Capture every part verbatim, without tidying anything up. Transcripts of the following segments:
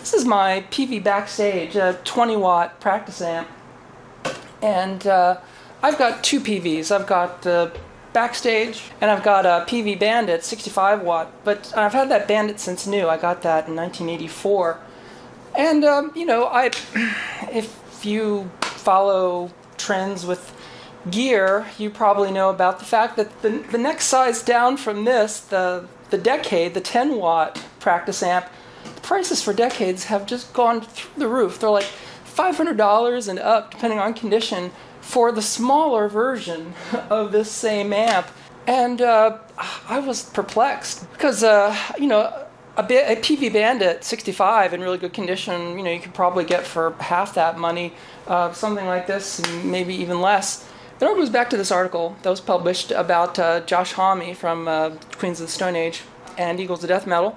This is my P V Backstage, a twenty watt practice amp. And uh, I've got two P Vs. I've got the Backstage and I've got a P V Bandit sixty-five watt. But I've had that Bandit since new. I got that in nineteen eighty-four. And, um, you know, I, if you follow trends with gear, you probably know about the fact that the, the next size down from this, the, the Decade, the ten watt practice amp, the prices for Decades have just gone through the roof. They're like five hundred dollars and up, depending on condition, for the smaller version of this same amp. And uh, I was perplexed because, uh, you know, a, a P V Bandit sixty-five in really good condition, you know, you could probably get for half that money, uh, something like this, and maybe even less. Then it goes back to this article that was published about uh, Josh Homme from uh, Queens of the Stone Age and Eagles of Death Metal.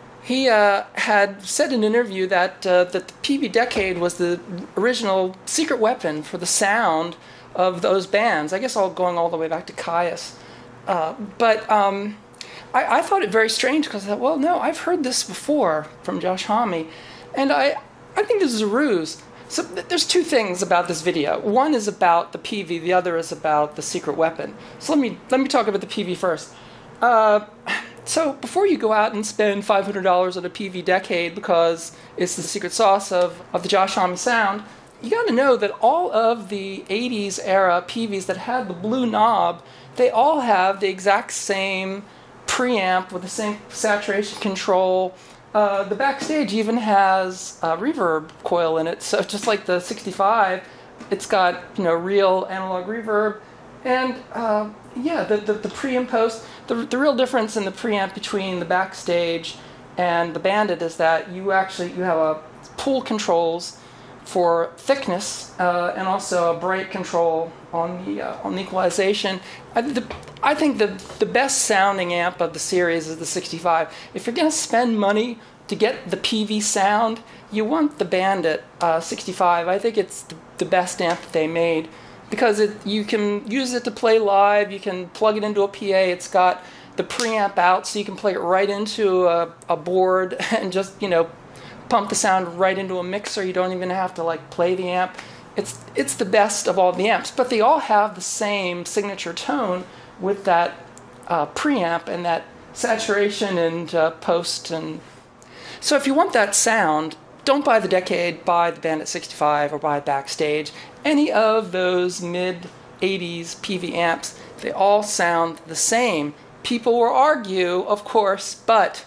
He uh, had said in an interview that, uh, that the P V Decade was the original secret weapon for the sound of those bands. I guess all going all the way back to Caius. Uh, but um, I, I thought it very strange because I thought, well, no, I've heard this before from Josh Homme. And I, I think this is a ruse. So th- there's two things about this video. One is about the P V, the other is about the secret weapon. So let me, let me talk about the P V first. Uh, So before you go out and spend five hundred dollars on a P V Decade because it's the secret sauce of, of the Josh Homme sound, you got to know that all of the eighties era P Vs that had the blue knob, they all have the exact same preamp with the same saturation control. Uh, the Backstage even has a reverb coil in it, so just like the sixty-five, it's got, you know, real analog reverb. And uh, yeah, the, the, the pre and post, the, the real difference in the preamp between the Backstage and the Bandit is that you actually, you have a pull controls for thickness uh, and also a bright control on the uh, on the equalization. I, the, I think the, the best sounding amp of the series is the sixty-five. If you're going to spend money to get the P V sound, you want the Bandit uh, sixty-five. I think it's the, the best amp that they made. Because it, you can use it to play live, you can plug it into a P A, it's got the preamp out so you can play it right into a, a board and just, you know, pump the sound right into a mixer. You don't even have to like play the amp. It's, it's the best of all the amps, but they all have the same signature tone with that uh, preamp and that saturation and uh, post. And so if you want that sound, don't buy the Decade, buy the Bandit sixty-five or buy Backstage. Any of those mid eighties P V amps, they all sound the same. People will argue, of course, but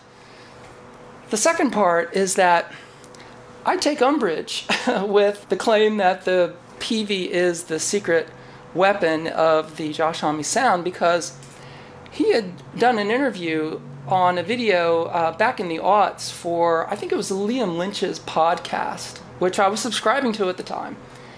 the second part is that I take umbrage with the claim that the P V is the secret weapon of the Josh Homme sound, because he had done an interview on a video uh, back in the aughts for, I think it was Liam Lynch's podcast, which I was subscribing to at the time.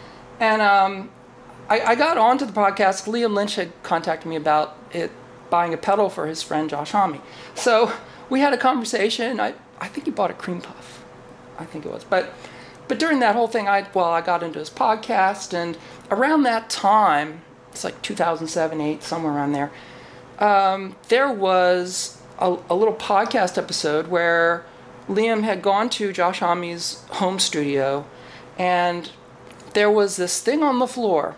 And um, I, I got onto the podcast. Liam Lynch had contacted me about it, buying a pedal for his friend Josh Homme. So we had a conversation. I, I think he bought a cream puff. I think it was. But but during that whole thing, I well, I got into his podcast. And around that time, it's like two thousand seven, eight, somewhere around there, um, there was a, a little podcast episode where Liam had gone to Josh Homme's home studio, and there was this thing on the floor,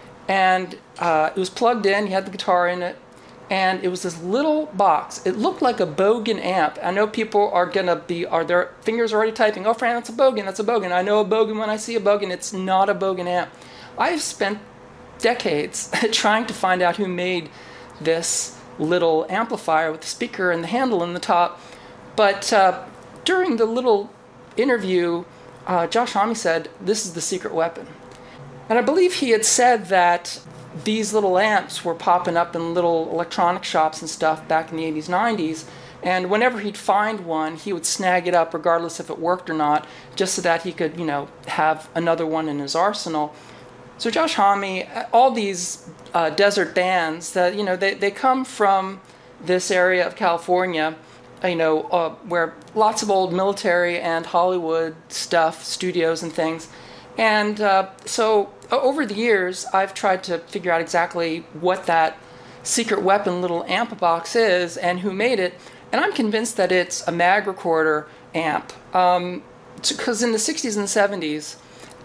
and uh, it was plugged in, he had the guitar in it, and it was this little box. It looked like a Bogan amp. I know people are going to be, are their fingers already typing, oh, Fran, that's a Bogan, that's a Bogan. I know a Bogan when I see a Bogan. It's not a Bogan amp. I've spent decades trying to find out who made this little amplifier with the speaker and the handle in the top, but uh, during the little interview, Uh, Josh Homme said, this is the secret weapon. And I believe he had said that these little amps were popping up in little electronic shops and stuff back in the eighties, nineties, and whenever he'd find one, he would snag it up regardless if it worked or not, just so that he could, you know, have another one in his arsenal. So Josh Homme, all these uh, desert bands, that, you know, they, they come from this area of California, you know, uh, where lots of old military and Hollywood stuff, studios and things. And uh, so over the years, I've tried to figure out exactly what that secret weapon little amp box is and who made it. And I'm convinced that it's a mag recorder amp. Um, because in the sixties and seventies,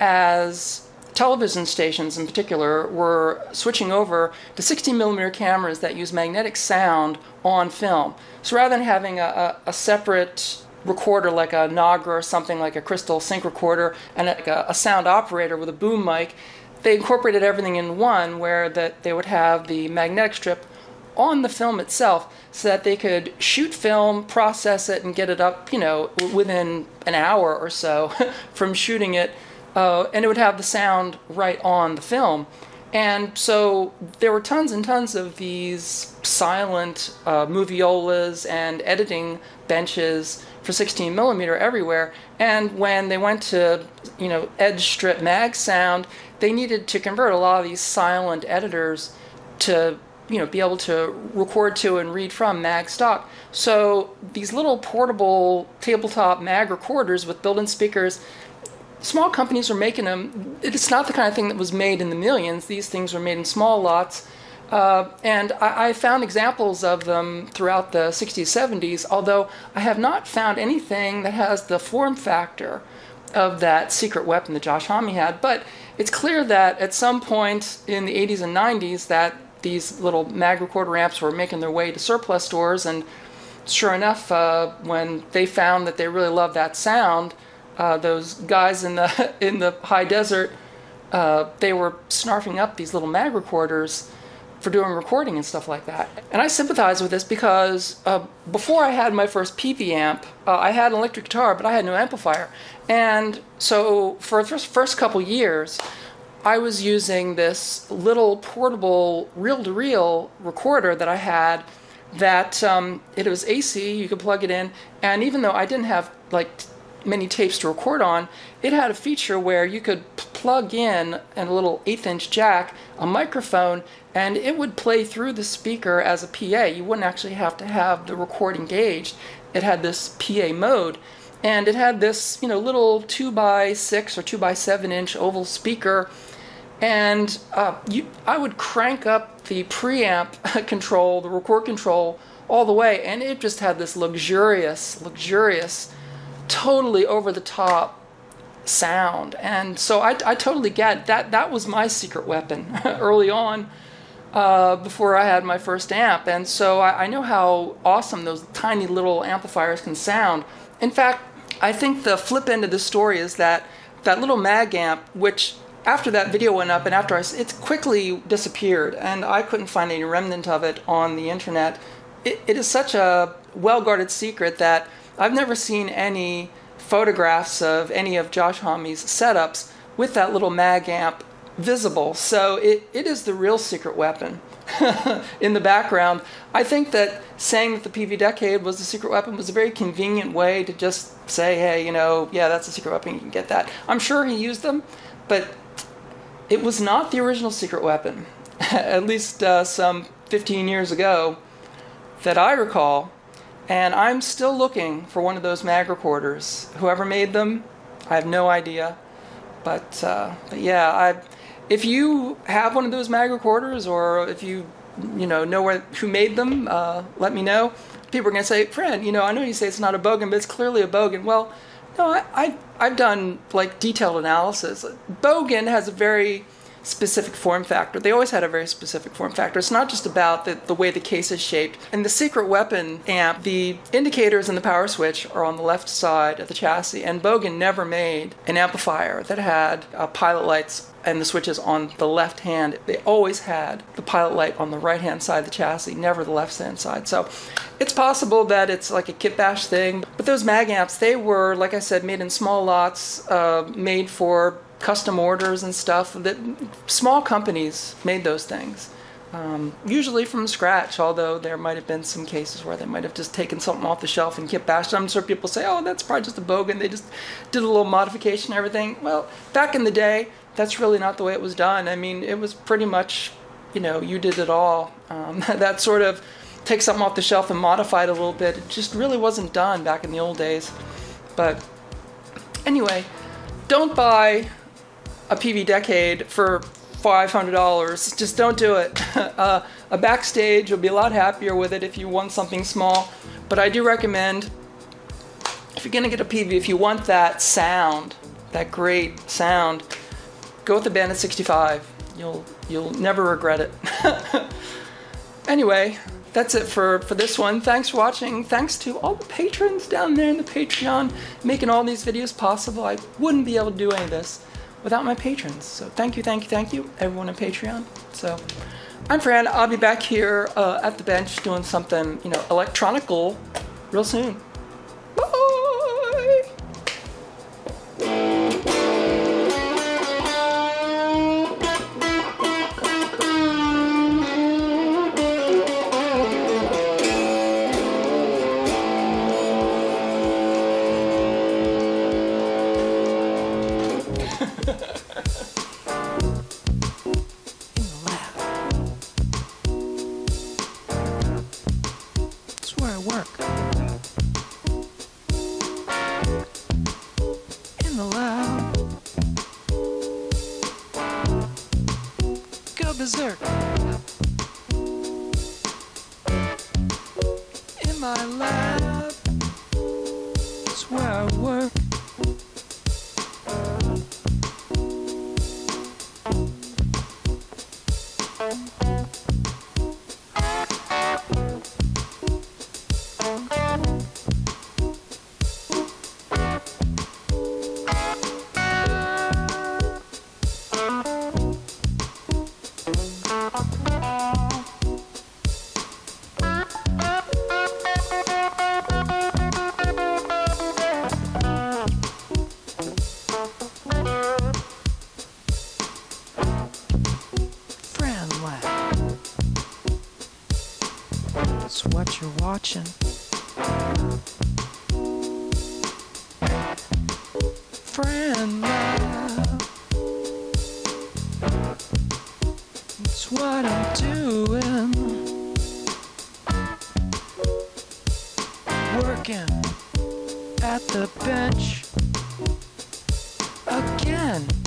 as television stations in particular were switching over to sixteen millimeter cameras that use magnetic sound on film. So rather than having a, a, a separate recorder like a Nagra or something like a Crystal Sync recorder and a, a sound operator with a boom mic, they incorporated everything in one, where that they would have the magnetic strip on the film itself so that they could shoot film, process it, and get it up, you know, within an hour or so from shooting it. Uh, and it would have the sound right on the film. And so there were tons and tons of these silent uh, moviolas and editing benches for sixteen millimeter everywhere. And when they went to, you know, edge strip mag sound, they needed to convert a lot of these silent editors to, you know, be able to record to and read from mag stock. So these little portable tabletop mag recorders with built-in speakers, small companies were making them. It's not the kind of thing that was made in the millions. These things were made in small lots. Uh, and I, I found examples of them throughout the sixties, seventies, although I have not found anything that has the form factor of that secret weapon that Josh Homme had. But it's clear that at some point in the eighties and nineties that these little mag recorder amps were making their way to surplus stores. And sure enough, uh, when they found that they really loved that sound, Uh, those guys in the in the high desert, uh, they were snarfing up these little mag recorders for doing recording and stuff like that. And I sympathize with this because uh, before I had my first P V amp, uh, I had an electric guitar, but I had no amplifier. And so for the first, first couple years, I was using this little portable reel-to-reel recorder that I had that um, it was A C, you could plug it in, and even though I didn't have like many tapes to record on, it had a feature where you could plug in a little eighth inch jack, a microphone, and it would play through the speaker as a P A. You wouldn't actually have to have the record engaged. It had this P A mode, and it had this, you know, little two by six or two by seven inch oval speaker, and uh, you, I would crank up the preamp control, the record control, all the way, and it just had this luxurious, luxurious, totally over-the-top sound. And so I, I totally get that. That was my secret weapon early on, uh, before I had my first amp. And so I, I know how awesome those tiny little amplifiers can sound. In fact, I think the flip end of the story is that that little mag amp, which after that video went up and after I, it quickly disappeared, and I couldn't find any remnant of it on the internet. It, it is such a well-guarded secret that I've never seen any photographs of any of Josh Homme's setups with that little mag amp visible. So it, it is the real secret weapon in the background. I think that saying that the P V Decade was the secret weapon was a very convenient way to just say, hey, you know, yeah, that's a secret weapon, you can get that. I'm sure he used them, but it was not the original secret weapon, at least uh, some fifteen years ago that I recall. And I'm still looking for one of those mag recorders. Whoever made them, I have no idea. But, uh, but yeah, I, if you have one of those mag recorders, or if you, you know, know where, who made them, uh, let me know. People are going to say, Fred, you know, I know you say it's not a Bogen, but it's clearly a Bogen. Well, no, I, I, I've done like detailed analysis. Bogen has a very specific form factor. They always had a very specific form factor. It's not just about the, the way the case is shaped. In the secret weapon amp, the indicators and the power switch are on the left side of the chassis, and Bogen never made an amplifier that had uh, pilot lights and the switches on the left hand. They always had the pilot light on the right hand side of the chassis, never the left hand side. So it's possible that it's like a kit bash thing, but those mag amps, they were, like I said, made in small lots, uh, made for custom orders and stuff. That small companies made those things, um, usually from scratch, although there might have been some cases where they might have just taken something off the shelf and kit bashed. I'm sure people say, oh, that's probably just a Bogen, they just did a little modification and everything. Well, back in the day, that's really not the way it was done. I mean, it was pretty much, you know, you did it all. Um, that sort of take something off the shelf and modify it a little bit, it just really wasn't done back in the old days. But anyway, don't buy a P V Decade for five hundred dollars. Just don't do it. uh, a Backstage, you'll be a lot happier with it if you want something small. But I do recommend, if you're gonna get a P V, if you want that sound, that great sound, go with the Bandit sixty-five. You'll you'll never regret it. Anyway, that's it for, for this one. Thanks for watching. Thanks to all the patrons down there in the Patreon making all these videos possible. I wouldn't be able to do any of this without my patrons. So thank you, thank you, thank you, everyone on Patreon. So I'm Fran. I'll be back here uh, at the bench doing something, you know, electronical real soon. Bye! Berserk. In my lab, it's where I work. That's what you're watching. Friend love. That's what I'm doing. Working at the bench again.